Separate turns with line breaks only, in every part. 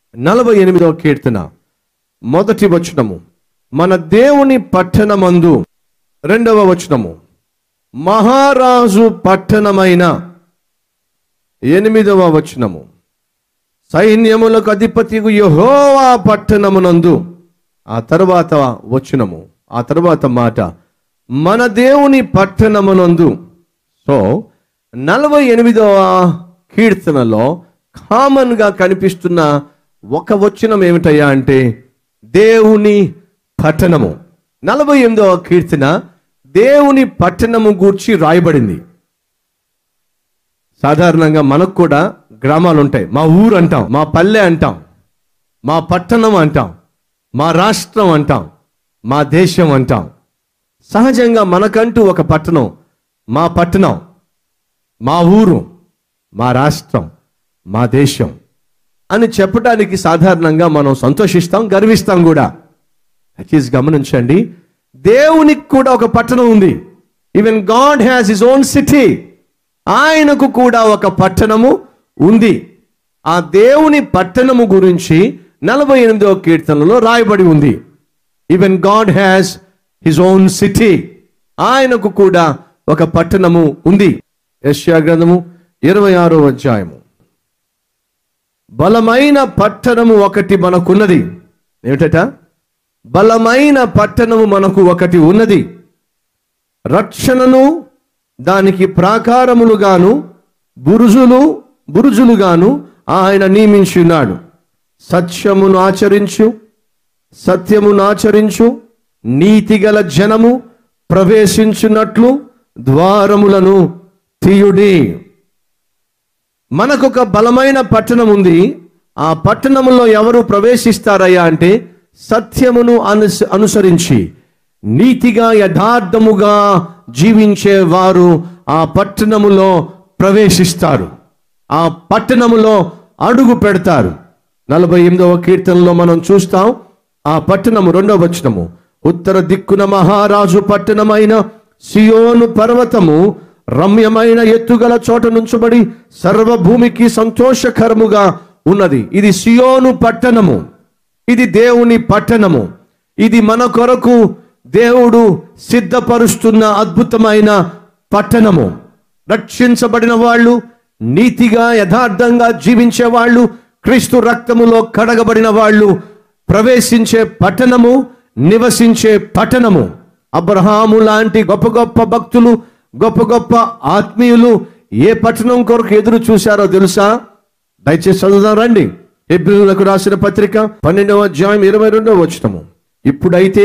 48వ కీర్తన మొదటి వచనము. మన దేవుని పట్టణమందు. రెండవ వచనము, మహారాజు పట్టణమైన. 8వ వచనము, సైన్యములకు అధిపతియగు యెహోవా పట్టణమునందు. ఆ తర్వాత వచనము, ఆ తర్వాత మాట, మన దేవుని పట్టణమునందు. సో 48వ కీర్తనలో కామన్ గా కనిపిస్తున్న ఒక వచనం ఏమిటయ్యా అంటే దేవుని పట్టణము. 48వ కీర్తన దేవుని పట్టణము గూర్చి రాయబడింది. సాధారణంగా మనకు కూడా గ్రామాలు ఉంటాయి. మా ఊరు అంటాం, మా పల్లె అంటాం, మా పట్టణం అంటాం, మా రాష్ట్రం అంటాం, మా దేశం అంటాం. సహజంగా మనకంటూ ఒక పట్టణం, మా పట్టణం, మా ఊరు, మా రాష్ట్రం, మా దేశం అని చెప్పడానికి సాధారణంగా మనం సంతోషిస్తాం, గర్విస్తాం కూడా. దయచేసి గమనించండి, దేవునికి కూడా ఒక పట్టణం ఉంది. Even God has his own city. ఆయనకు కూడా ఒక పట్టణము ఉంది. ఆ దేవుని పట్టణము గురించి 48వ కీర్తనలో రాయబడి ఉంది. Even God has his own city. ఆయనకు కూడా ఒక పట్టణము ఉంది. యెషయా గ్రంథము 26వ అధ్యాయము. బలమైన పట్టణము ఒకటి మనకున్నది. ఏమిటట? బలమైన పట్టణము మనకు ఒకటి ఉన్నది. రక్షణను దానికి ప్రాకారములుగాను బురుజులుగాను ఆయన నియమించున్నాడు. సత్యమును ఆచరించు నీతిగల జనము ప్రవేశించున్నట్లు ద్వారములను తీయుడి. మనకొక బలమైన పట్టణం ఉంది. ఆ పట్టణములో ఎవరు ప్రవేశిస్తారయ్యా అంటే సత్యమును అనుసరించి నీతిగా యథార్థముగా జీవించే వారు ఆ పట్టణములో ప్రవేశిస్తారు, ఆ పట్టణములో అడుగు పెడతారు. 48వ కీర్తనలో మనం చూస్తాం, ఆ పట్టణము 2వ వచనము, ఉత్తర దిక్కున మహారాజు పట్టణమైన సియోను పర్వతము రమ్యమైన ఎత్తుగల చోట నుంచబడి సర్వభూమికి సంతోషకరముగా ఉన్నది. ఇది సియోను పట్టణము, ఇది దేవుని పట్టణము. ఇది మన కొరకు దేవుడు సిద్ధపరుస్తున్న అద్భుతమైన పట్టణము. రక్షించబడిన వాళ్ళు, నీతిగా యథార్థంగా జీవించే వాళ్ళు, క్రీస్తు రక్తములో కడగబడిన వాళ్ళు ప్రవేశించే పట్టణము, నివసించే పట్టణము. అబ్రహాము లాంటి గొప్ప గొప్ప భక్తులు, గొప్ప గొప్ప ఆత్మీయులు ఏ పట్టణం కొరకు ఎదురు చూశారో తెలుసా? దయచేసి చదువుదాం రండి. హెబ్రీయులకు రాసిన పత్రిక 12వ అధ్యాయం 22వ వచనము. ఇప్పుడైతే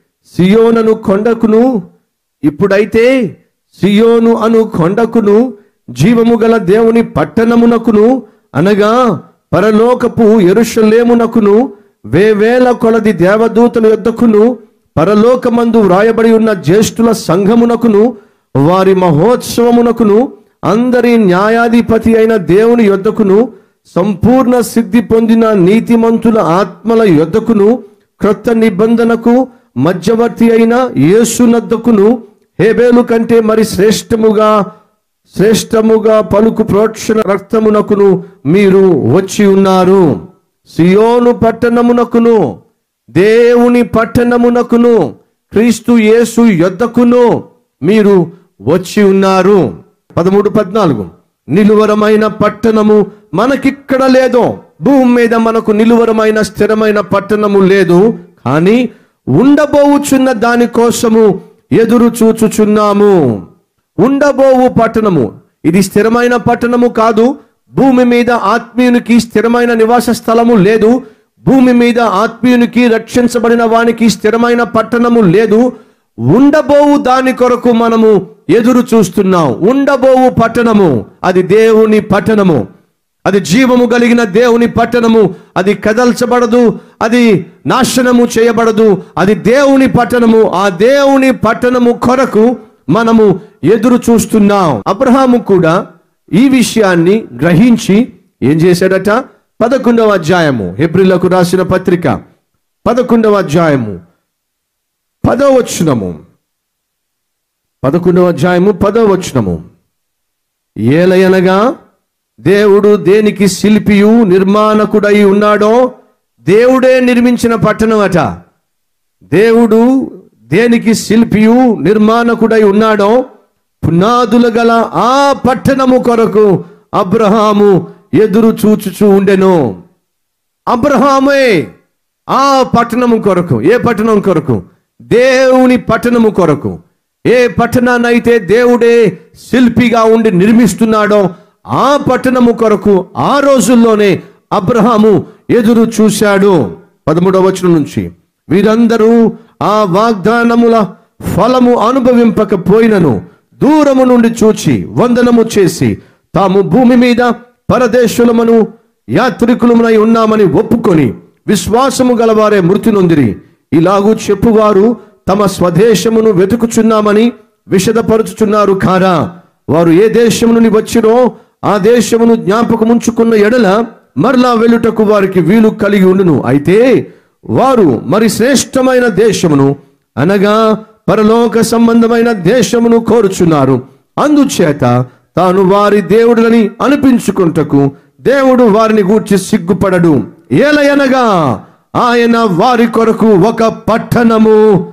సియోను అను కొండకును జీవము గల దేవుని పట్టణమునకును అనగా పరలోకపు యెరూషలేమునకును వేవేల కొలది దేవదూతల యొద్దకును పరలోకమందు వ్రాయబడి ఉన్న జ్యేష్ఠుల సంఘమునకును వారి మహోత్సవమునకును అందరి న్యాయాధిపతి అయిన దేవుని యొద్దకును సంపూర్ణ సిద్ధి పొందిన నీతిమంతుల ఆత్మల యొద్దకును క్రొత్త నిబంధనకు మధ్యవర్తి అయిన యేసునద్దకును హేబేలు కంటే మరి శ్రేష్టముగా పలుకు ప్రోక్షణ రక్తమునకును మీరు వచ్చి ఉన్నారు. సియోను పట్టణమునకును దేవుని పట్టణమునకును క్రీస్తు యేసు యొద్దకును మీరు వచ్చి ఉన్నారు. 13-14 నిలువరమైన పట్టణము మనకిక్కడ లేదు. భూమి మీద మనకు నిలువరమైన స్థిరమైన పట్టణము లేదు, కానీ ఉండబోవుచున్న దాని కోసము ఎదురు చూచుచున్నాము. ఉండబోవు పట్టణము ఇది స్థిరమైన పట్టణము కాదు. భూమి మీద ఆత్మీయునికి స్థిరమైన నివాస స్థలము లేదు. భూమి మీద ఆత్మీయునికి, రక్షించబడిన వానికి స్థిరమైన పట్టణము లేదు. ఉండబోవు దాని కొరకు మనము ఎదురు చూస్తున్నాం. ఉండబోవు పట్టణము అది దేవుని పట్టణము, అది జీవము కలిగిన దేవుని పట్టణము. అది కదల్చబడదు, అది నాశనము చేయబడదు. అది దేవుని పట్టణము. ఆ దేవుని పట్టణము కొరకు మనము ఎదురు చూస్తున్నాం. అబ్రహాము కూడా ఈ విషయాన్ని గ్రహించి ఏం చేశాడట? 11వ అధ్యాయము, హెబ్రీయులకు రాసిన పత్రిక 11వ అధ్యాయము 10వ వచనము. 11వ అధ్యాయము 10వ వచనము. ఏలయనగా దేవుడు దేనికి శిల్పియు నిర్మాణకుడై ఉన్నాడో, దేవుడే నిర్మించిన పట్టణం అట. దేవుడు దేనికి శిల్పియు నిర్మాణకుడై ఉన్నాడో, పునాదులు గల ఆ పట్టణము కొరకు అబ్రహాము ఎదురు చూచుచూ ఉండెను. అబ్రహామే ఆ పట్టణము కొరకు. ఏ పట్టణం కొరకు? దేవుని పట్టణము కొరకు. ఏ పట్టణాన్నైతే దేవుడే శిల్పిగా ఉండి నిర్మిస్తున్నాడో ఆ పట్టణము కొరకు ఆ రోజుల్లోనే అబ్రహాము ఎదురు చూశాడు. 13వ వచనం నుంచి, వీరందరూ ఆ వాగ్దానముల ఫలము అనుభవింపకపోయినను దూరము నుండి చూచి వందనము చేసి తాము భూమి మీద పరదేశులమను యాత్రికులమై ఉన్నామని ఒప్పుకొని విశ్వాసము గలవారే మృతి నొందిరి. ఇలాగూ చెప్పువారు తమ స్వదేశమును వెతుకుచున్నామని విషదపరుచుచున్నారు కారా? వారు ఏ దేశము నుండి వచ్చిరో ఆ దేశమును జ్ఞాపకముంచుకున్న ఎడల మరలా వెళ్ళుటకు వారికి వీలు కలిగి ఉండును. అయితే వారు మరి శ్రేష్టమైన దేశమును అనగా పరలోక సంబంధమైన దేశమును కోరుచున్నారు. అందుచేత తాను వారి దేవుడులని అనిపించుకుంటకు దేవుడు వారిని గూర్చి సిగ్గుపడడు. ఏలయనగా ఆయన వారి కొరకు ఒక పట్టణము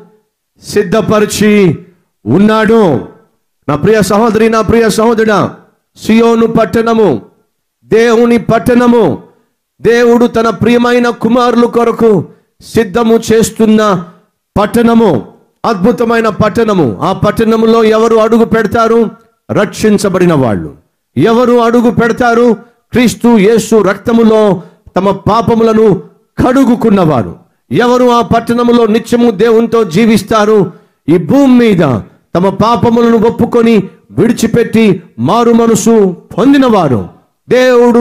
సిద్ధపరిచి ఉన్నాడు. నా ప్రియ సహోదరి, నా ప్రియ సహోదరుడా, సియోను పట్టణము దేవుని పట్టణము. దేవుడు తన ప్రియమైన కుమారుల కొరకు సిద్ధము చేస్తున్న పట్టణము, అద్భుతమైన పట్టణము. ఆ పట్టణములో ఎవరు అడుగు పెడతారు? రక్షించబడిన వాళ్ళు. ఎవరు అడుగు పెడతారు? క్రీస్తు యేసు రక్తములో తమ పాపములను కడుగుకున్నవారు. ఎవరు ఆ పట్టణములో నిత్యము దేవునితో జీవిస్తారు? ఈ భూమి మీద తమ పాపములను ఒప్పుకొని విడిచిపెట్టి మారు మనసు పొందినవారు. దేవుడు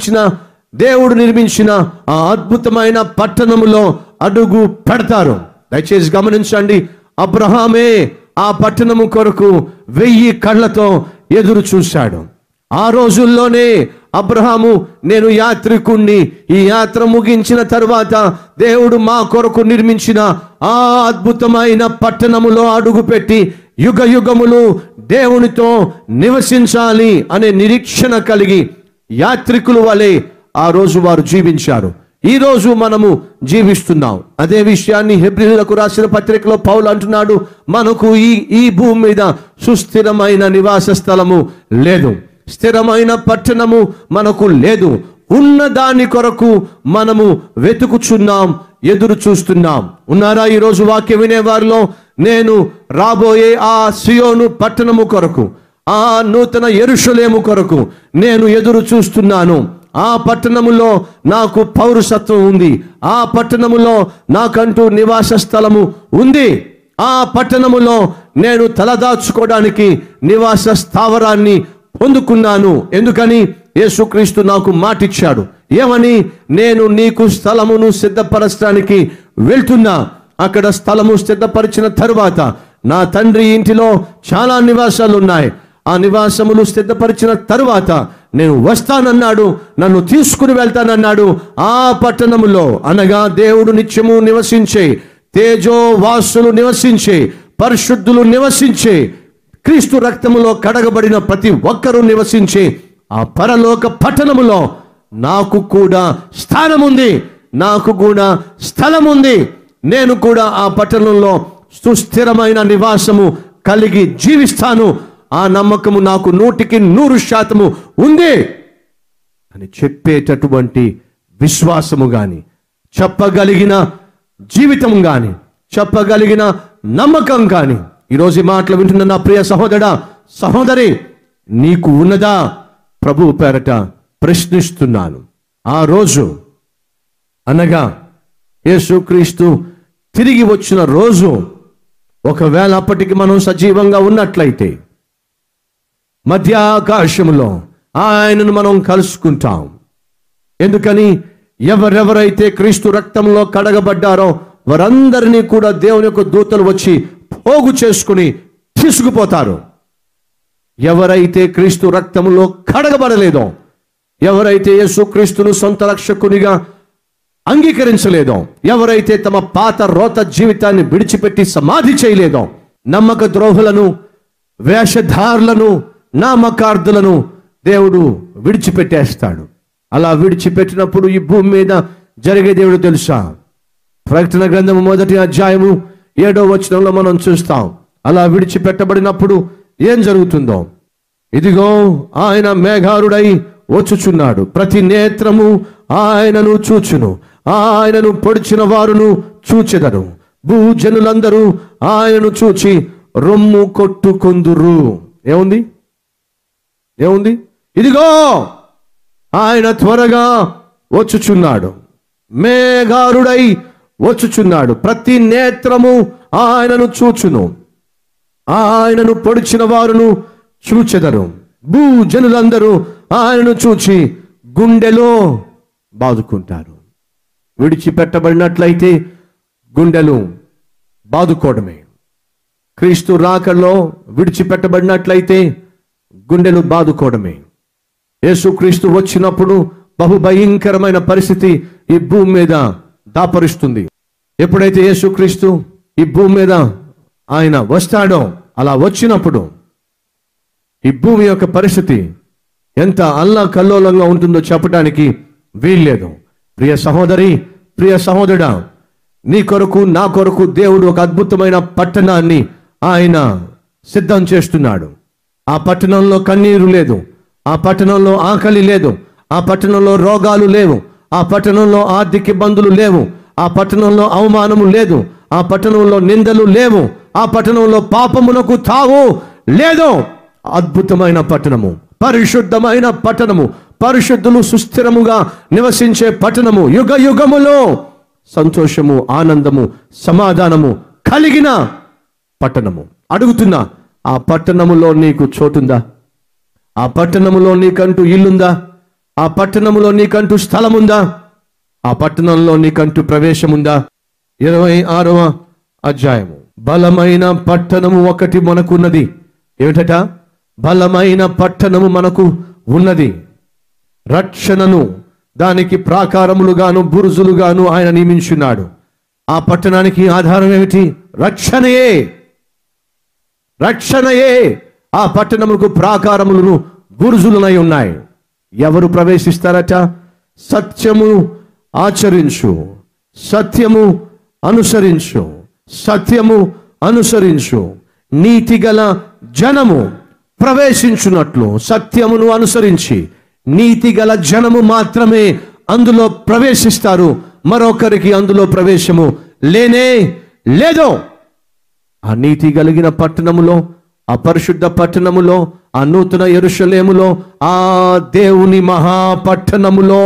నిర్మించిన ఆ అద్భుతమైన పట్టణములో అడుగు పెడతారు. దయచేసి గమనించండి, అబ్రహామే ఆ పట్టణము కొరకు 1000 కళ్ళతో ఎదురు చూశాడు. ఆ రోజుల్లోనే అబ్రహాము, నేను యాత్రికుణ్ణి, ఈ యాత్ర ముగించిన తరువాత దేవుడు మా కొరకు నిర్మించిన ఆ అద్భుతమైన పట్టణములో అడుగుపెట్టి యుగ యుగములు దేవునితో నివసించాలి అనే నిరీక్షణ కలిగి యాత్రికుల వలె ఆ రోజు వారు జీవించారు. ఈ రోజు మనము జీవిస్తున్నాం. అదే విషయాన్ని హెబ్రీయులకు రాసిన పత్రికలో పౌలు అంటున్నాడు, మనకు ఈ భూమి మీద సుస్థిరమైన నివాస స్థలము లేదు, స్థిరమైన పట్టణము మనకు లేదు. ఉన్న దాని కొరకు మనము వెతుకుచున్నాం, ఎదురు చూస్తున్నాం. ఉన్నారా ఈరోజు వాక్యం వినేవారిలో? నేను రాబోయే ఆ సియోను పట్టణము కొరకు, ఆ నూతన యెరూషలేము కొరకు నేను ఎదురు చూస్తున్నాను. ఆ పట్టణములో నాకు పౌరసత్వం ఉంది. ఆ పట్టణములో నాకంటూ నివాస స్థలము ఉంది. ఆ పట్టణములో నేను తలదాచుకోవడానికి నివాస స్థావరాన్ని పొందుకున్నాను. ఎందుకని? యేసుక్రీస్తు నాకు మాటిచ్చాడు. ఏమని? నేను నీకు స్థలమును సిద్ధపరచడానికి వెళ్తున్నా. అక్కడ స్థలము సిద్ధపరిచిన తరువాత నా తండ్రి ఇంటిలో చాలా నివాసాలు ఉన్నాయి. ఆ నివాసములు సిద్ధపరిచిన తరువాత నేను వస్తానన్నాడు, నన్ను తీసుకుని వెళ్తానన్నాడు. ఆ పట్టణములో అనగా దేవుడు నిత్యము నివసించే, తేజోవాసులు నివసించే, పరిశుద్ధులు నివసించే, క్రీస్తు రక్తములో కడగబడిన ప్రతి ఒక్కరూ నివసించే ఆ పరలోక పట్టణములో నాకు కూడా స్థానం ఉంది, నాకు కూడా స్థలం ఉంది. నేను కూడా ఆ పట్టణంలో సుస్థిరమైన నివాసము కలిగి జీవిస్తాను. ఆ నమ్మకము నాకు 100% ఉంది అని చెప్పేటటువంటి విశ్వాసము గాని, చెప్పగలిగిన జీవితం గాని, చెప్పగలిగిన నమ్మకం గాని ఈరోజు ఈ మాటలు వింటున్న నా ప్రియ సహోదరా, సహోదరి, నీకు ఉన్నదా? ప్రభువు పేరట ప్రశ్నిస్తున్నాను. ఆ రోజు అనగా యేసుక్రీస్తు తిరిగి వచ్చిన రోజు, ఒకవేళ అప్పటికి మనం సజీవంగా ఉన్నట్లయితే మధ్య ఆకాశంలో ఆయనను మనం కలుసుకుంటాం. ఎందుకని? ఎవరెవరైతే క్రీస్తు రక్తంలో కడగబడ్డారో వారందరినీ కూడా దేవుని యొక్క దూతలు వచ్చి పోగు చేసుకుని తీసుకుపోతారు. ఎవరైతే క్రీస్తు రక్తంలో కడగబడలేదో, ఎవరైతే యేసుక్రీస్తును సొంత రక్షకునిగా అంగీకరించలేదో, ఎవరైతే తమ పాత రోత జీవితాన్ని విడిచిపెట్టి సమాధి చేయలేదో, నమ్మక ద్రోహులను, వేషధారులను, నామకార్థులను దేవుడు విడిచిపెట్టేస్తాడు. అలా విడిచిపెట్టినప్పుడు ఈ భూమి మీద జరిగే దేవుడు తెలుసా? ప్రకటన గ్రంథము 1వ అధ్యాయము 7వ వచనంలో మనం చూస్తాం. అలా విడిచిపెట్టబడినప్పుడు ఏం జరుగుతుందో. ఇదిగో ఆయన మేఘారుడై వచ్చుచున్నాడు, ప్రతి నేత్రము ఆయనను చూచును, ఆయనను పొడిచిన వారును చూచెదరు, భూజనులందరూ ఆయనను చూచి రొమ్ము కొట్టుకొందురు. ఏముంది? ఇదిగో ఆయన త్వరగా వచ్చుచున్నాడు, మేఘారుడై వచ్చుచున్నాడు, ప్రతి నేత్రము ఆయనను చూచును, ఆయనను పొడిచిన వారును చూచెదరు, భూజనులందరూ ఆయనను చూచి గుండెలో బాదుకుంటారు. విడిచిపెట్టబడినట్లయితే గుండెలు బాదుకోవడమే. క్రీస్తు రాకలో విడిచిపెట్టబడినట్లయితే గుండెలు బాదుకోవడమే. యేసుక్రీస్తు వచ్చినప్పుడు బహుభయంకరమైన పరిస్థితి ఈ భూమి మీద దాపరుస్తుంది. ఎప్పుడైతే యేసుక్రీస్తు ఈ భూమి మీద ఆయన వస్తాడో, అలా వచ్చినప్పుడు ఈ భూమి యొక్క పరిస్థితి ఎంత అల్లకల్లోలంగా ఉంటుందో చెప్పడానికి వీల్లేదు. ప్రియ సహోదరి, ప్రియ సహోదరుడా, నీ కొరకు నా కొరకు దేవుడు ఒక అద్భుతమైన పట్టణాన్ని ఆయన సిద్ధం చేస్తున్నాడు. ఆ పట్టణంలో కన్నీరు లేదు, ఆ పట్టణంలో ఆకలి లేదు, ఆ పట్టణంలో రోగాలు లేవు, ఆ పట్టణంలో ఆర్థిక ఇబ్బందులు లేవు, ఆ పట్టణంలో అవమానము లేదు, ఆ పట్టణంలో నిందలు లేవు, ఆ పట్టణంలో పాపమునకు తావు లేదు. అద్భుతమైన పట్టణము, పరిశుద్ధమైన పట్టణము, పరిశుద్ధులు సుస్థిరముగా నివసించే పట్టణము, యుగ యుగములో సంతోషము, ఆనందము, సమాధానము కలిగిన పట్టణము. అడుగుతున్నా, ఆ పట్టణములో నీకు చోటుందా? ఆ పట్టణములో నీకంటూ ఇల్లుందా? ఆ పట్టణములో నీకంటూ స్థలముందా? ఆ పట్టణంలో నీకంటూ ప్రవేశముందా? 26వ అధ్యాయము. బలమైన పట్టణము ఒకటి మనకున్నది. ఏమిటట? బలమైన పట్టణము మనకు ఉన్నది. రక్షణను, దానికి ప్రాకారములుగాను బురుజులుగాను ఆయన నియమించున్నాడు. ఆ పట్టణానికి ఆధారం ఏమిటి? రక్షణయే. ఆ పట్టణములకు ప్రాకారములను బురుజులనై ఉన్నాయి. ఎవరు ప్రవేశిస్తారట? సత్యము ఆచరించు, సత్యము అనుసరించు, నీతిగల జనము ప్రవేశించున్నట్లు. సత్యమును అనుసరించి నీతిగల జనము మాత్రమే అందులో ప్రవేశిస్తారు. మరొకరికి అందులో ప్రవేశము లేనే లేదు. ఆ నీతి కలిగిన పట్టణములో, ఆ పరిశుద్ధ పట్టణములో, ఆ నూతన యెరూషలేములో, ఆ దేవుని మహాపట్టణములో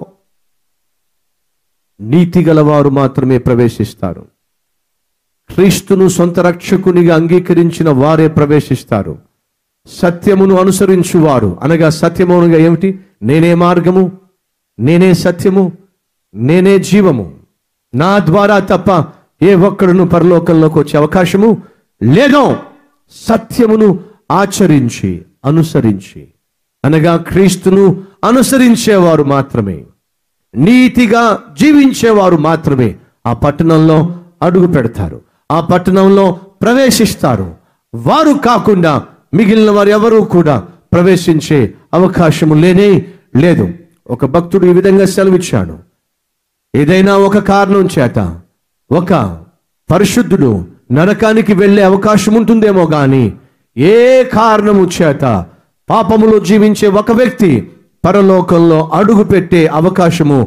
నీతి గలవారు మాత్రమే ప్రవేశిస్తారు. క్రీస్తును సొంత రక్షకునిగా అంగీకరించిన వారే ప్రవేశిస్తారు. సత్యమును అనుసరించువారు, అనగా సత్యమునగా ఏమిటి? నేనే మార్గము, నేనే సత్యము, నేనే జీవము, నా ద్వారా తప్ప ఏ ఒక్కడును పరలోకంలోకి వచ్చే అవకాశము లేదు. సత్యమును ఆచరించి, అనుసరించి, అనగా క్రీస్తును అనుసరించేవారు మాత్రమే, నీతిగా జీవించేవారు మాత్రమే ఆ పట్టణంలో అడుగు పెడతారు, ఆ పట్టణంలో ప్రవేశిస్తారు. వారు కాకుండా మిగిలిన వారు ఎవరూ కూడా ప్రవేశించే అవకాశము లేనే లేదు. ఒక భక్తుడు ఈ విధంగా సెలవిచ్చాడు, ఏదైనా ఒక కారణం చేత ఒక పరిశుద్ధుడు నరకానికి వెళ్ళే అవకాశం ఉంటుందేమో కానీ ఏ కారణము చేత పాపములో జీవించే ఒక వ్యక్తి పరలోకంలో అడుగు పెట్టే అవకాశము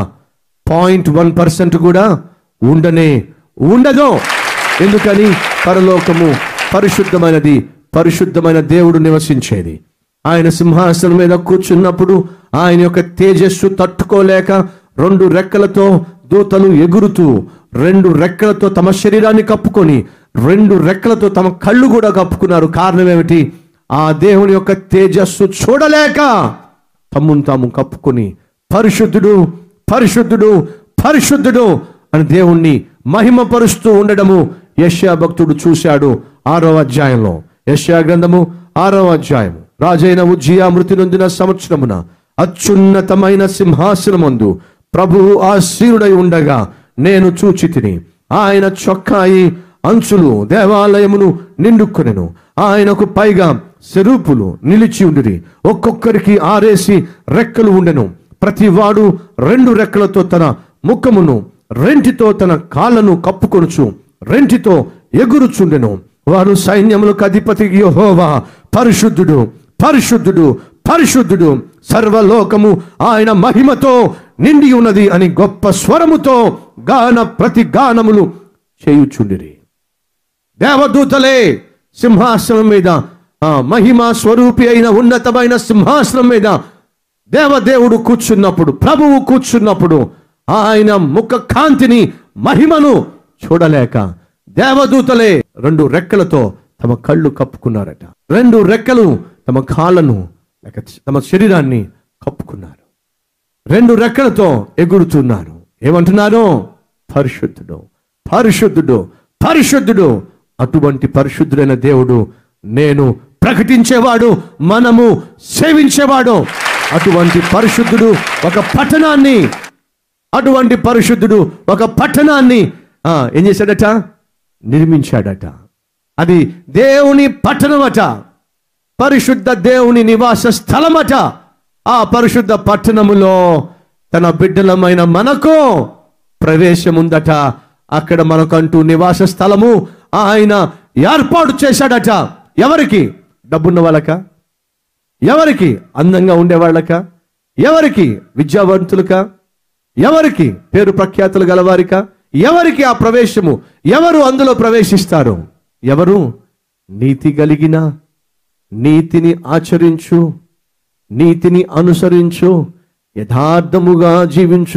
0.1% కూడా ఉండదు. ఎందుకని? పరలోకము పరిశుద్ధమైనది, పరిశుద్ధమైన దేవుడు నివసించేది. ఆయన సింహాసనం మీద కూర్చున్నప్పుడు ఆయన యొక్క తేజస్సు తట్టుకోలేక 2 రెక్కలతో దూతలు ఎగురుతూ, 2 రెక్కలతో తమ శరీరాన్ని కప్పుకొని, 2 రెక్కలతో తమ కళ్ళు కూడా కప్పుకున్నారు. కారణం ఏమిటి? ఆ దేవుని యొక్క తేజస్సు చూడలేక తమ్మును తాము కప్పుకొని పరిశుద్ధుడు, పరిశుద్ధుడు, పరిశుద్ధుడు అని దేవుణ్ణి మహిమపరుస్తూ ఉండడము యెషయా భక్తుడు చూశాడు. 6వ అధ్యాయంలో, యెషయా గ్రంథము 6వ అధ్యాయము. రాజైన ఉజ్జియా మృతి నొందిన సంవత్సరమున అత్యున్నతమైన సింహాసనమందు ప్రభువు ఆసీనుడై ఉండగా నేను చూచితిని. ఆయన చొక్కాయి అంచులు దేవాలయమును నిండుకొనెను. ఆయనకు పైగా సెరూపులు నిలిచి ఉండిరి. ఒక్కొక్కరికి 6 రెక్కలు ఉండెను. ప్రతివాడు 2 రెక్కలతో తన ముఖమును, రెంటితో తన కాళ్ళను కప్పుకొనుచు రెంటితో ఎగురుచుండెను. వారు సైన్యములకు అధిపతి యెహోవా పరిశుద్ధుడు, పరిశుద్ధుడు, పరిశుద్ధుడు, సర్వలోకము ఆయన మహిమతో నిండి ఉన్నది అని గొప్ప స్వరముతో ప్రతి గానములు చేయుచుండిరి. దేవదూతలే సింహాసనం మీద, మహిమా స్వరూపి అయిన ఉన్నతమైన సింహాసనం మీద దేవదేవుడు కూర్చున్నప్పుడు, ప్రభువు కూర్చున్నప్పుడు ఆయన ముఖ కాంతిని, మహిమను చూడలేక దేవదూతలే 2 రెక్కలతో తమ కళ్ళు కప్పుకున్నారట. 2 రెక్కలు తమ కాళ్ళను లేక తమ శరీరాన్ని కప్పుకున్నారు. 2 రెక్కలతో ఎగురుతున్నారు. ఏమంటున్నారు? పరిశుద్ధుడు, పరిశుద్ధుడు, పరిశుద్ధుడు. అటువంటి పరిశుద్ధుడైన దేవుడు నేను ప్రకటించేవాడు, మనము సేవించేవాడు. అటువంటి పరిశుద్ధుడు ఒక పట్టణాన్ని, అటువంటి పరిశుద్ధుడు ఒక పట్టణాన్ని ఏం చేశాడట? నిర్మించాడట. అది దేవుని పట్టణమట, పరిశుద్ధ దేవుని నివాస స్థలమట. ఆ పరిశుద్ధ పట్టణములో తన బిడ్డలమైన మనకు ప్రవేశం ఉందట. అక్కడ మనకంటూ నివాస స్థలము ఆయన ఏర్పాటు చేశాడట. ఎవరికి? డబ్బున్న వాళ్ళక? ఎవరికి? అందంగా ఉండేవాళ్ళక? ఎవరికి? విద్యావంతులక? ఎవరికి? పేరు ప్రఖ్యాతులు గలవారిక? ఎవరికి ఆ ప్రవేశము? ఎవరు అందులో ప్రవేశిస్తారు? ఎవరు? నీతి కలిగిన, నీతిని ఆచరించు, నీతిని అనుసరించు, యథార్థముగా జీవించు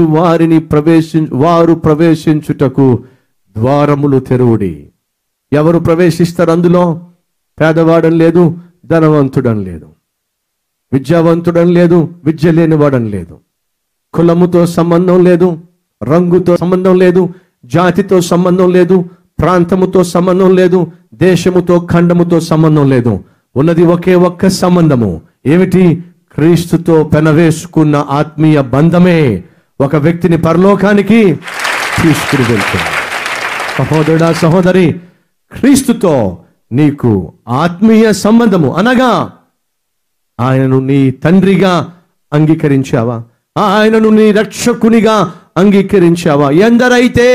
వారు ప్రవేశించుటకు ద్వారములు తెరువుడి. ఎవరు ప్రవేశిస్తారు అందులో? పేదవాడని లేదు, ధనవంతుడని లేదు, విద్యావంతుడని లేదు, విద్య లేనివాడని లేదు, కులముతో సంబంధం లేదు, రంగుతో సంబంధం లేదు, జాతితో సంబంధం లేదు, ప్రాంతముతో సంబంధం లేదు, దేశముతో ఖండముతో సంబంధం లేదు. ఉన్నది ఒకే ఒక్క సంబంధము. ఏమిటి? క్రీస్తుతో పెనవేసుకున్న ఆత్మీయ బంధమే ఒక వ్యక్తిని పరలోకానికి తీసుకుని వెళ్తుంది. సహోదరుడా, సహోదరి, క్రీస్తుతో నీకు ఆత్మీయ సంబంధము అనగా ఆయనను నీ తండ్రిగా అంగీకరించావా? ఆయనను నీ రక్షకునిగా అంగీకరించావా? ఎందరైతే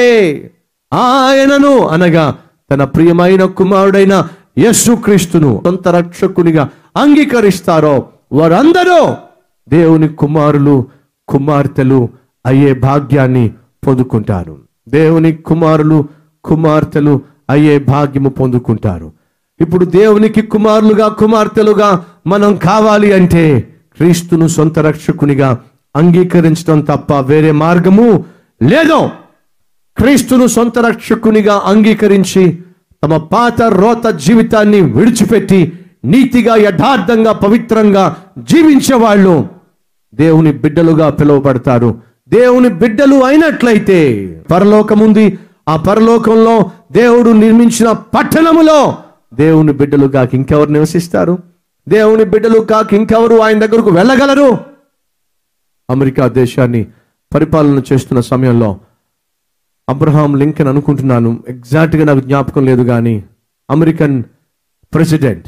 ఆయనను అనగా తన ప్రియమైన కుమారుడైన యేసుక్రీస్తును సొంత రక్షకునిగా అంగీకరిస్తారో వారందరూ దేవుని కుమారులు, కుమార్తెలు అయ్యే భాగ్యాన్ని పొందుకుంటారు. దేవుని కుమారులు, కుమార్తెలు అయ్యే భాగ్యము పొందుకుంటారు. ఇప్పుడు దేవునికి కుమారులుగా, కుమార్తెలుగా మనం కావాలి అంటే క్రీస్తును సొంత రక్షకునిగా అంగీకరించడం తప్ప వేరే మార్గము లేదు. క్రీస్తును సొంత రక్షకునిగా అంగీకరించి తమ పాత రోత జీవితాన్ని విడిచిపెట్టి నీతిగా, యథార్థంగా, పవిత్రంగా జీవించే వాళ్ళు దేవుని బిడ్డలుగా పిలువబడతారు. దేవుని బిడ్డలు అయినట్లయితే పరలోకం ఉంది. ఆ పరలోకంలో దేవుడు నిర్మించిన పట్టణములో దేవుని బిడ్డలు కాక ఇంకెవరు నివసిస్తారు? దేవుని బిడ్డలు కాక ఇంకెవరు ఆయన దగ్గరకు వెళ్ళగలరు? అమెరికా దేశాన్ని పరిపాలన చేస్తున్న సమయంలో అబ్రహాం లింకన్ అనుకుంటున్నాను, ఎగ్జాక్ట్గా నాకు జ్ఞాపకం లేదు, కానీ అమెరికన్ ప్రెసిడెంట్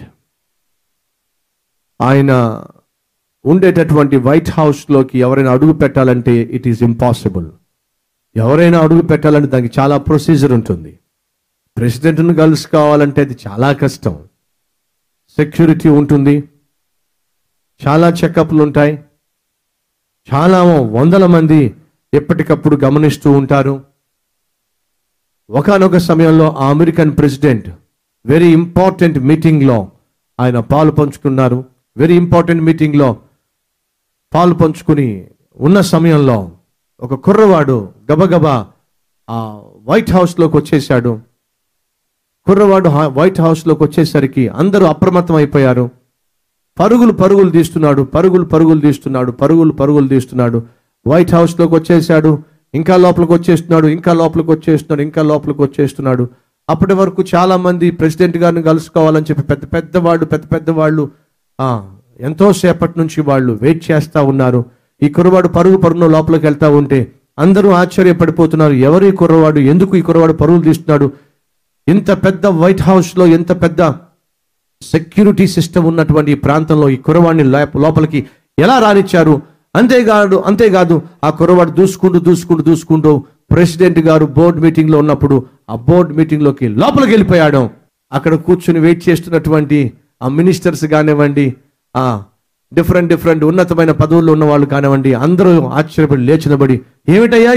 ఆయన ఉండేటటువంటి వైట్ హౌస్లోకి ఎవరైనా అడుగు పెట్టాలంటే ఇట్ ఈస్ ఇంపాసిబుల్. ఎవరైనా అడుగు పెట్టాలంటే దానికి చాలా ప్రొసీజర్ ఉంటుంది. ప్రెసిడెంట్ను కలుసుకోవాలంటే అది చాలా కష్టం. సెక్యూరిటీ ఉంటుంది, చాలా చెకప్లు ఉంటాయి, చాలా వందల మంది ఎప్పటికప్పుడు గమనిస్తూ ఉంటారు. ఒకానొక సమయంలో ఆ అమెరికన్ ప్రెసిడెంట్ వెరీ ఇంపార్టెంట్ మీటింగ్లో ఆయన పాలు పంచుకున్నారు. వెరీ ఇంపార్టెంట్ మీటింగ్లో పాలు పంచుకుని ఉన్న సమయంలో ఒక కుర్రవాడు గబగబా ఆ వైట్ హౌస్లోకి వచ్చేసాడు. కుర్రవాడు వైట్ హౌస్లోకి వచ్చేసరికి అందరూ అప్రమత్తం అయిపోయారు. పరుగులు తీస్తున్నాడు, పరుగులు తీస్తున్నాడు. వైట్ హౌస్లోకి వచ్చేసాడు, ఇంకా లోపలికి వచ్చేస్తున్నాడు. అప్పటి వరకు చాలా మంది ప్రెసిడెంట్ గారిని కలుసుకోవాలని చెప్పి పెద్దవాళ్ళు ఎంతో సేపటి నుంచి వాళ్ళు వెయిట్ చేస్తూ ఉన్నారు. ఈ కుర్రవాడు పరుగున లోపలికి వెళ్తా ఉంటే అందరూ ఆశ్చర్యపడిపోతున్నారు. ఎవరు ఈ కుర్రవాడు? ఎందుకు ఈ కుర్రవాడు పరుగులు తీస్తున్నాడు? ఇంత పెద్ద వైట్ హౌస్లో, ఇంత పెద్ద సెక్యూరిటీ సిస్టమ్ ఉన్నటువంటి ఈ ప్రాంతంలో ఈ కుర్రవాడిని లోపలికి ఎలా రానిచ్చారు? అంతేకాదు ఆ కుర్రవాడు దూసుకుంటూ ప్రెసిడెంట్ గారు బోర్డు మీటింగ్లో ఉన్నప్పుడు ఆ బోర్డు మీటింగ్లోకి లోపలికి వెళ్ళిపోయాడు. అక్కడ కూర్చుని వెయిట్ చేస్తున్నటువంటి ఆ మినిస్టర్స్ కానివ్వండి, ఆ డిఫరెంట్ ఉన్నతమైన పదవుల్లో ఉన్న వాళ్ళు కానివ్వండి, అందరూ ఆశ్చర్యపడి లేచినబడి, ఏమిటయ్యా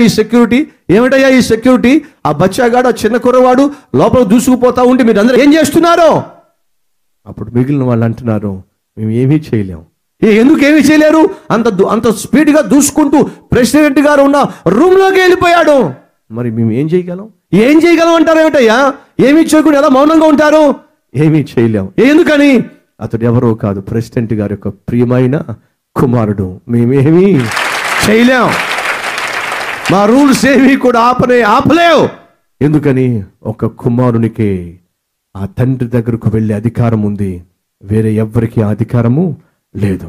ఈ సెక్యూరిటీ? ఆ బచ్చాగాడు, ఆ చిన్న కుర్రవాడు లోపల దూసుకుపోతా ఉంటే మీరు అందరూ ఏం చేస్తున్నారో? అప్పుడు మిగిలిన వాళ్ళు అంటున్నారు, మేము ఏమీ చేయలేం. ఎందుకు ఏమీ చేయలేరు? అంత స్పీడ్గా దూసుకుంటూ ప్రెసిడెంట్ గారు ఉన్న రూమ్లోకి వెళ్ళిపోయాడు. మరి మేము ఏం చేయగలం అంటారు? ఏమిటయ్యా ఏమీ చేయకుండా ఎలా మౌనంగా ఉంటారు? ఏమీ చేయలేం. ఎందుకని? అతడు ఎవరో కాదు, ప్రెసిడెంట్ గారి యొక్క ప్రియమైన కుమారుడు. మేమేమీ చేయలేం, మా రూల్స్ ఏమీ కూడా ఆపలేవు. ఎందుకని? ఒక కుమారునికి ఆ తండ్రి దగ్గరకు వెళ్ళే అధికారం ఉంది, వేరే ఎవ్వరికి ఆ అధికారము లేదు.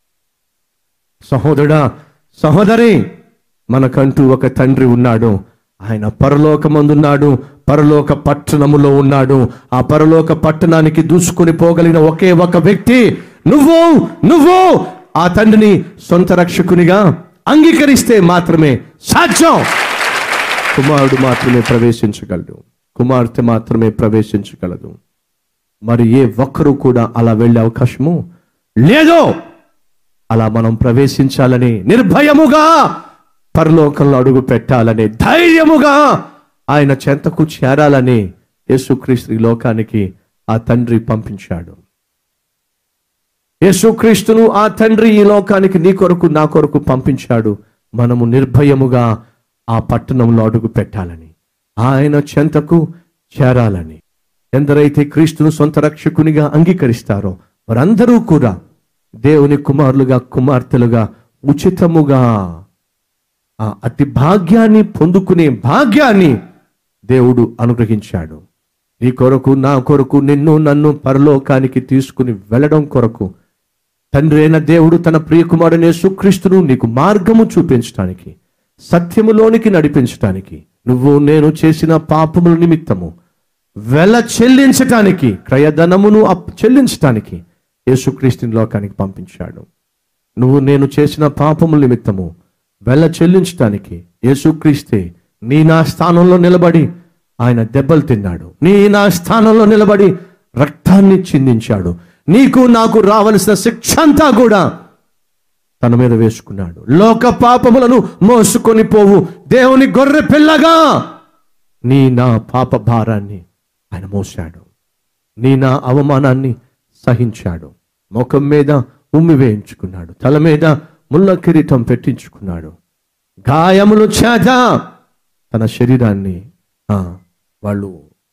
సహోదరుడా, సహోదరి, మనకంటూ ఒక తండ్రి ఉన్నాడు. ఆయన పరలోకమందున్నాడు, పరలోక పట్టణములో ఉన్నాడు. ఆ పరలోక పట్టణానికి దూసుకొని పోగలిగిన ఒకే ఒక వ్యక్తి నువ్వు ఆ తండ్రిని సొంత రక్షకునిగా అంగీకరిస్తే మాత్రమే సాధ్యం. కుమారుడు మాత్రమే ప్రవేశించగలడు, కుమార్తె మాత్రమే ప్రవేశించగలదు. మరి ఏ ఒక్కరూ కూడా అలా వెళ్ళే అవకాశము లేదు. అలా మనం ప్రవేశించాలని, నిర్భయముగా పరలోకంలో అడుగు పెట్టాలని, ధైర్యముగా ఆయన చెంతకు చేరాలని యేసుక్రీస్తు ఈ లోకానికి ఆ తండ్రి పంపించాడు. యేసుక్రీస్తును ఆ తండ్రి ఈ లోకానికి నీ కొరకు నా కొరకు పంపించాడు. మనము నిర్భయముగా ఆ పట్టణంలో అడుగు పెట్టాలని, ఆయన చెంతకు చేరాలని. ఎందరైతే క్రీస్తును సొంత రక్షకునిగా అంగీకరిస్తారో వారందరూ కూడా దేవుని కుమారులుగా, కుమార్తెలుగా ఉచితముగా అతి భాగ్యాన్ని పొందుకునే భాగ్యాన్ని దేవుడు అనుగ్రహించాడు. నీ కొరకు, నా కొరకు, నన్ను పరలోకానికి తీసుకుని వెళ్ళడం కొరకు తండ్రి అయిన దేవుడు తన ప్రియకుమారుని యేసుక్రీస్తును నీకు మార్గము చూపించడానికి, సత్యములోనికి నడిపించడానికి, నువ్వు నేను చేసిన పాపముల నిమిత్తము వెల చెల్లించటానికి, క్రయధనమును చెల్లించటానికి యేసుక్రీస్తుని లోకానికి పంపించాడు. నువ్వు నేను చేసిన పాపముల నిమిత్తము వెల చెల్లించటానికి యేసుక్రీస్తే నీ నా స్థానంలో నిలబడి ఆయన దెబ్బలు తిన్నాడు. నీ నా స్థానంలో నిలబడి రక్తాన్ని చిందించాడు. నీకు నాకు రావలసిన శిక్ష అంతా కూడా తన మీద వేసుకున్నాడు. లోక పాపములను మోసుకొని పోవు దేవుని గొర్రె పిల్లగా నీ నా పాప భారాన్ని ఆయన మోసాడు. నీ నా అవమానాన్ని సహించాడు. ముఖం మీద ఉమ్మి వేయించుకున్నాడు, తల మీద ముళ్ళ కిరీటం పెట్టించుకున్నాడు. గాయములు చేత తన శరీరాన్ని వాళ్ళు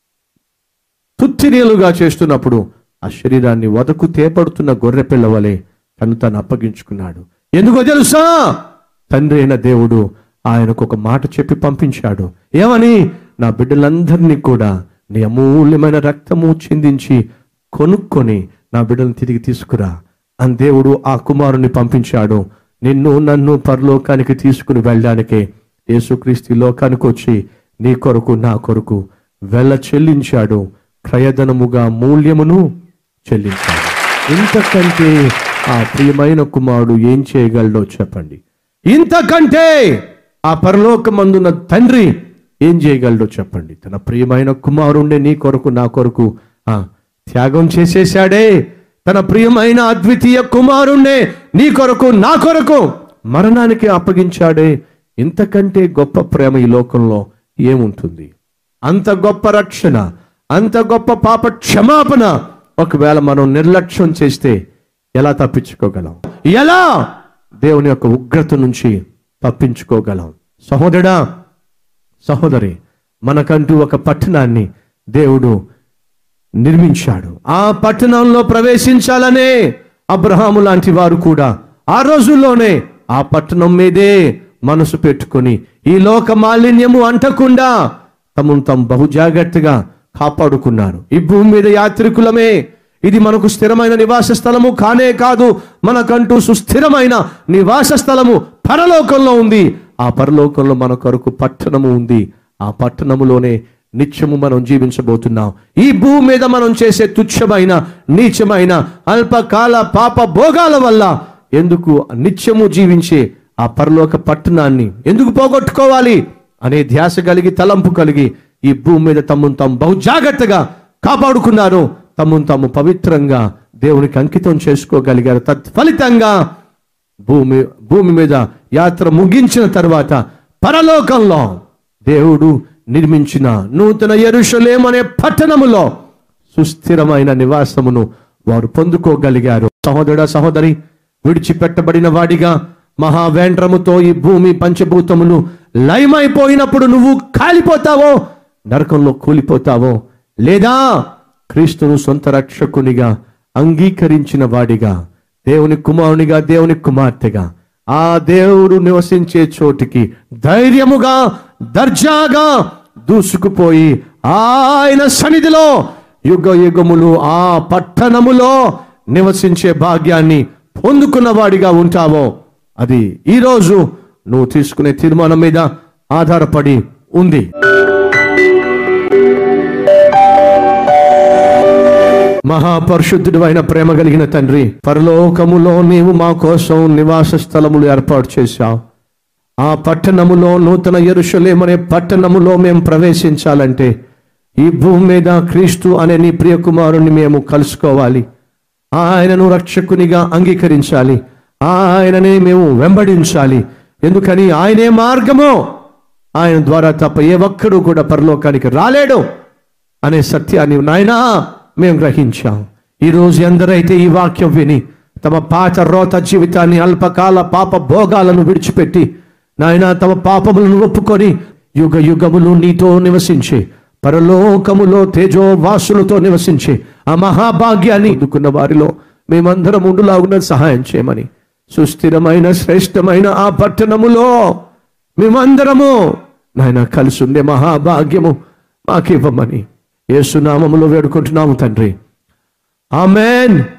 తుత్తిరీలుగా చేస్తున్నప్పుడు ఆ శరీరాన్ని వదకు తేపడుతున్న గొర్రె పిల్ల వలె తను అప్పగించుకున్నాడు. ఎందుకో తెలుసా? తండ్రి అయిన దేవుడు ఆయనకు ఒక మాట చెప్పి పంపించాడు. ఏమని? నా బిడ్డలందరినీ కూడా నీ అమూల్యమైన రక్తము చిందించి కొనుక్కొని నా బిడ్డలను తిరిగి తీసుకురా అని దేవుడు ఆ కుమారుని పంపించాడు. నన్ను పరలోకానికి తీసుకుని వెళ్ళడానికే యేసుక్రీస్తు లోకానికి వచ్చి నీ కొరకు, నా కొరకు వెల చెల్లించాడు. క్రయధనముగా మూల్యమును చెల్లించాడు. ఇంతకంటే ఆ ప్రియమైన కుమారుడు ఏం చేయగలడో చెప్పండి. ఇంతకంటే ఆ పరలోకమందున్న తండ్రి ఏం చేయగలడో చెప్పండి. తన ప్రియమైన కుమారుణ్ణి నీ కొరకు, నా కొరకు త్యాగం చేసేశాడే. తన ప్రియమైన అద్వితీయ కుమారుణ్ణే నీ కొరకు, నా కొరకు మరణానికి అప్పగించాడే. ఇంతకంటే గొప్ప ప్రేమ ఈ లోకంలో ఏముంటుంది? అంత గొప్ప రక్షణ, అంత గొప్ప పాప క్షమాపణ ఒకవేళ మనం నిర్లక్ష్యం చేస్తే ఎలా తప్పించుకోగలం? ఎలా దేవుని యొక్క ఉగ్రత నుంచి తప్పించుకోగలం? సహోదరుడా, సహోదరి, మనకంటూ ఒక పట్టణాన్ని దేవుడు నిర్మించాడు. ఆ పట్టణంలో ప్రవేశించాలనే అబ్రహాము లాంటి వారు కూడా ఆ రోజుల్లోనే ఆ పట్టణం మీదే మనసు పెట్టుకొని ఈ లోక మాలిన్యము అంటకుండా తమను బహు జాగ్రత్తగా కాపాడుకున్నారు. ఈ భూమి మీద యాత్రికులమే, ఇది మనకు స్థిరమైన నివాస స్థలము కానే కాదు. మనకంటూ సుస్థిరమైన నివాస స్థలము పరలోకంలో ఉంది. ఆ పరలోకంలో మన కొరకు పట్టణము ఉంది. ఆ పట్టణములోనే నిత్యము మనం జీవించబోతున్నాం. ఈ భూమి మీద మనం చేసే తుచ్చమైన నీచమైన అల్పకాల పాప భోగాల వల్ల ఎందుకు నిత్యము జీవించే ఆ పరలోక పట్టణాన్ని ఎందుకు పోగొట్టుకోవాలి అనే ధ్యాస కలిగి, తలంపు కలిగి ఈ భూమి మీద తమ్మును తాము బహు జాగ్రత్తగా కాపాడుకున్నారు. తమ్మును తాము పవిత్రంగా దేవునికి అంకితం చేసుకోగలిగారు. తత్ఫలితంగా భూమి మీద యాత్ర ముగించిన తర్వాత పరలోకంలో దేవుడు నిర్మించిన నూతన యెరూషలేము అనే పట్టణములో సుస్థిరమైన నివాసమును వారు పొందుకోగలిగారు. సహోదరుడా, సహోదరి, విడిచిపెట్టబడిన వాడిగా మహావేంద్రముతో ఈ భూమి పంచభూతములు లయమైపోయినప్పుడు నువ్వు కాలిపోతావో, నరకంలో కూలిపోతావో, లేదా క్రీస్తును సొంత రక్షకునిగా అంగీకరించిన వాడిగా, దేవుని కుమారునిగా, దేవుని కుమార్తెగా ఆ దేవుడు నివసించే చోటికి ధైర్యముగా దర్జాగా దూసుకుపోయి ఆయన సన్నిధిలో యుగ యుగములు ఆ పట్టణములో నివసించే భాగ్యాన్ని పొందుకున్న వాడిగా ఉంటావో, అది ఈరోజు నువ్వు తీసుకునే తీర్మానం మీద ఆధారపడి ఉంది. మహాపరిశుద్ధుడు అయిన ప్రేమ కలిగిన తండ్రి, పరలోకములో నీవు మా కోసం నివాస స్థలములు ఏర్పాటు చేశావు. ఆ పట్టణములో నూతన యెరూషలేము అనే పట్టణములో మేము ప్రవేశించాలంటే ఈ భూమి మీద క్రీస్తు అనే నీ ప్రియ కుమారుని మేము కలుసుకోవాలి. ఆయనను రక్షకునిగా అంగీకరించాలి. ఆయననే మేము వెంబడించాలి. ఎందుకని ఆయనే మార్గము, ఆయన ద్వారా తప్ప ఏ ఒక్కడు కూడా పరలోకానికి రాలేడు అనే సత్యాన్ని నాయనా మేము గ్రహించాం. ఈరోజు ఎందరైతే ఈ వాక్యం విని తమ పాత రోత జీవితాన్ని, అల్పకాల పాప భోగాలను విడిచిపెట్టి నాయన తమ పాపములను ఒప్పుకొని యుగ యుగములు నీతో నివసించి పరలోకములో తేజో వాసులతో నివసించి ఆ మహాభాగ్యాన్ని అందుకున్న వారిలో మేమందరం ఉండులాగున సహాయం చేయమని, సుస్థిరమైన శ్రేష్టమైన ఆ పట్టణములో మేమందరము నాయన కలిసి ఉండే మహాభాగ్యము మాకివ్వమని యేసు నామములో వేడుకుంటున్నాము తండ్రి. ఆమేన్.